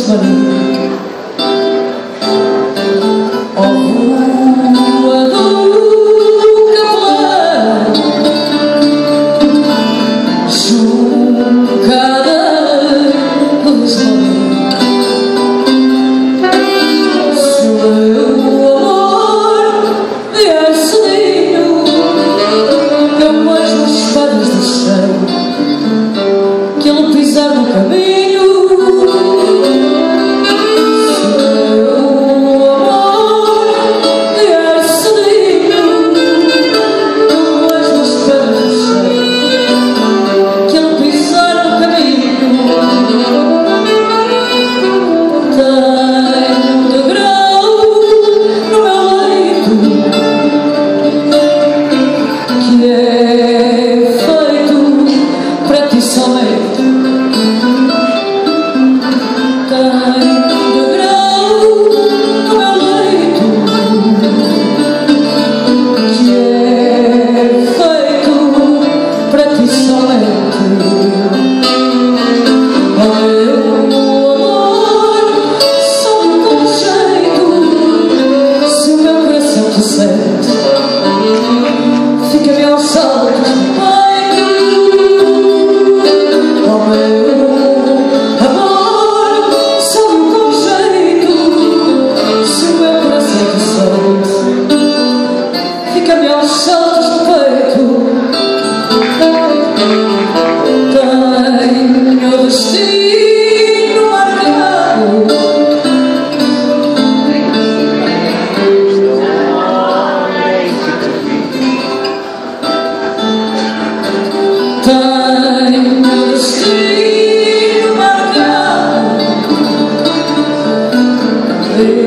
Maria. Oh, rua do Capelão, juncada Luz Maria. Se o meu amor vier cedinho, eu mais nas espadas do chão, que ele pisar no caminho. Fica-me aos saltos do peito, oh meu amor, sabe com jeito, se o meu coração te sente. Fica-me aos saltos do peito, tenho o destino marcado. Tenho o destino marcado.